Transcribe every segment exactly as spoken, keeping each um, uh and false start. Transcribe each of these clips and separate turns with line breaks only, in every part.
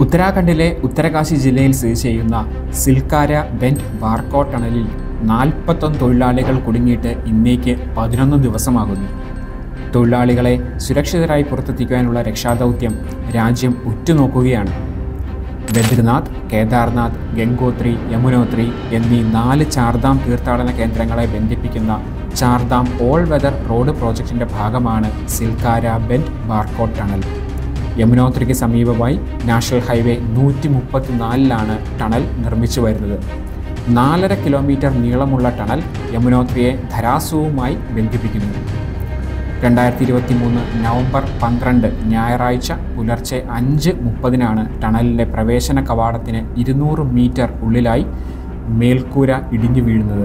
ഉത്തരാഖണ്ഡിലെ ഉത്തരകാശി ജില്ലയിൽ സ്ഥിതി ചെയ്യുന്ന സിൽക്കാര ബെൻഡ് ബാർക്കോ ടണലിൽ നാൽപ്പത്തൊന്ന് തൊഴിലാളികൾ കുടുങ്ങിയിട്ട് ഇന്നേക്ക് പതിനൊന്ന് ദിവസമാകുന്നു. തൊഴിലാളികളെ സുരക്ഷിതരായി പുറത്തെത്തിക്കാനുള്ള രക്ഷാദൗത്യം രാജ്യം ഉറ്റുനോക്കുകയാണ്. ബദ്രിനാഥ്, കേദാർനാഥ്, ഗംഗോത്രി, യമുനോത്രി എന്നീ നാല് ചാർധാം തീർത്ഥാടന കേന്ദ്രങ്ങളെ ബന്ധിപ്പിക്കുന്ന ചാർധാം ഓൾ വെതർ റോഡ് പ്രോജക്റ്റിൻ്റെ ഭാഗമാണ് സിൽക്കാര ബെൻഡ് ബാർക്കോ ടണൽ. യമുനോത്രിക്ക് സമീപമായി നാഷണൽ ഹൈവേ നൂറ്റി മുപ്പത്തിനാലിലാണ് ടണൽ നിർമ്മിച്ചു വരുന്നത്. നാലര കിലോമീറ്റർ നീളമുള്ള ടണൽ യമുനോത്രിയെ ധരാസുവുമായി ബന്ധിപ്പിക്കുന്നു. രണ്ടായിരത്തി ഇരുപത്തി മൂന്ന് നവംബർ പന്ത്രണ്ട് ഞായറാഴ്ച പുലർച്ചെ അഞ്ച് മുപ്പതിനാണ് ടണലിൻ്റെ പ്രവേശന കവാടത്തിന് ഇരുന്നൂറ് മീറ്റർ ഉള്ളിലായി മേൽക്കൂര ഇടിഞ്ഞു വീഴുന്നത്.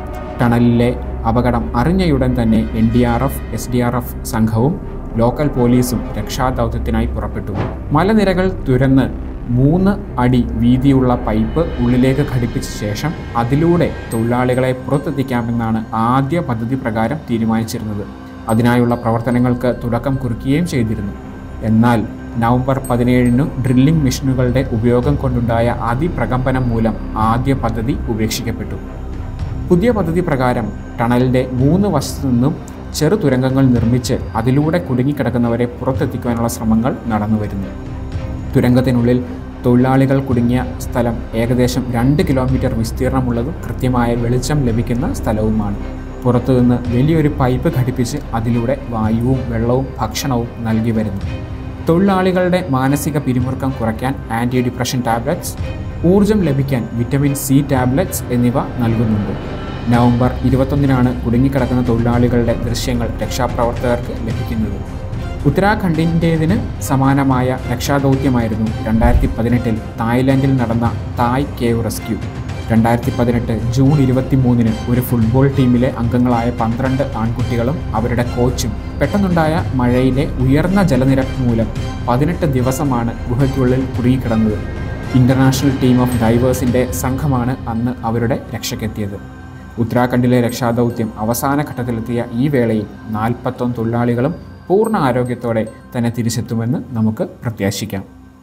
ടണലിലെ അപകടം അറിഞ്ഞയുടൻ തന്നെ N D R F, S D R F സംഘവും ലോക്കൽ പോലീസും രക്ഷാദൗത്യത്തിനായി പുറപ്പെട്ടു. മലനിരകൾ തുരന്ന് മൂന്ന് അടി വീതിയുള്ള പൈപ്പ് ഉള്ളിലേക്ക് ഘടിപ്പിച്ച ശേഷം അതിലൂടെ തൊഴിലാളികളെ പുറത്തെത്തിക്കാമെന്നാണ് ആദ്യ പദ്ധതി പ്രകാരം തീരുമാനിച്ചിരുന്നത്. അതിനായുള്ള പ്രവർത്തനങ്ങൾക്ക് തുടക്കം കുറിക്കുകയും ചെയ്തിരുന്നു. എന്നാൽ നവംബർ പതിനേഴിന് ഡ്രില്ലിംഗ് മെഷീനുകളുടെ ഉപയോഗം കൊണ്ടുണ്ടായ അതിപ്രകമ്പനം മൂലം ആദ്യ പദ്ധതി ഉപേക്ഷിക്കപ്പെട്ടു. പുതിയ പദ്ധതി പ്രകാരം ടണലിൻ്റെ മൂന്ന് വശത്തു നിന്നും ചെറു തുരങ്കങ്ങൾ നിർമ്മിച്ച് അതിലൂടെ കുടുങ്ങിക്കിടക്കുന്നവരെ പുറത്തെത്തിക്കാനുള്ള ശ്രമങ്ങൾ നടന്നുവരുന്നു. തുരങ്കത്തിനുള്ളിൽ തൊഴിലാളികൾ കുടുങ്ങിയ സ്ഥലം ഏകദേശം രണ്ട് കിലോമീറ്റർ വിസ്തീർണമുള്ളതും കൃത്യമായ വെളിച്ചം ലഭിക്കുന്ന സ്ഥലവുമാണ്. പുറത്തുനിന്ന് വലിയൊരു പൈപ്പ് ഘടിപ്പിച്ച് അതിലൂടെ വായുവും വെള്ളവും ഭക്ഷണവും നൽകി വരുന്നു. തൊഴിലാളികളുടെ മാനസിക പിരിമുറുക്കം കുറയ്ക്കാൻ ആൻറ്റി ഡിപ്രഷൻ ടാബ്ലറ്റ്സ്, ഊർജം ലഭിക്കാൻ വിറ്റമിൻ സി ടാബ്ലറ്റ്സ് എന്നിവ നൽകുന്നുണ്ട്. നവംബർ ഇരുപത്തൊന്നിനാണ് കുടുങ്ങിക്കിടക്കുന്ന തൊഴിലാളികളുടെ ദൃശ്യങ്ങൾ രക്ഷാപ്രവർത്തകർക്ക് ലഭിക്കുന്നത്. ഉത്തരാഖണ്ഡിൻ്റേതിന് സമാനമായ രക്ഷാദൗത്യമായിരുന്നു രണ്ടായിരത്തി പതിനെട്ടിൽ തായ്ലൻഡിൽ നടന്ന തായ് കേവ് റെസ്ക്യൂ. രണ്ടായിരത്തി പതിനെട്ട് ജൂൺ ഇരുപത്തി മൂന്നിന് ഒരു ഫുട്ബോൾ ടീമിലെ അംഗങ്ങളായ പന്ത്രണ്ട് ആൺകുട്ടികളും അവരുടെ കോച്ചും പെട്ടെന്നുണ്ടായ മഴയിലെ ഉയർന്ന ജലനിരപ്പ് മൂലം പതിനെട്ട് ദിവസമാണ് ഗുഹയ്ക്കുള്ളിൽ കുടുങ്ങിക്കിടന്നത്. ഇൻ്റർനാഷണൽ ടീം ഓഫ് ഡൈവേഴ്സിൻ്റെ സംഘമാണ് അന്ന് അവരുടെ രക്ഷയ്ക്കെത്തിയത്. ഉത്തരാഖണ്ഡിലെ രക്ഷാദൗത്യം അവസാന ഘട്ടത്തിലെത്തിയ ഈ വേളയിൽ നാൽപ്പത്തൊന്ന് തൊഴിലാളികളും പൂർണ്ണ ആരോഗ്യത്തോടെ തന്നെ തിരിച്ചെത്തുമെന്ന് നമുക്ക് പ്രത്യാശിക്കാം.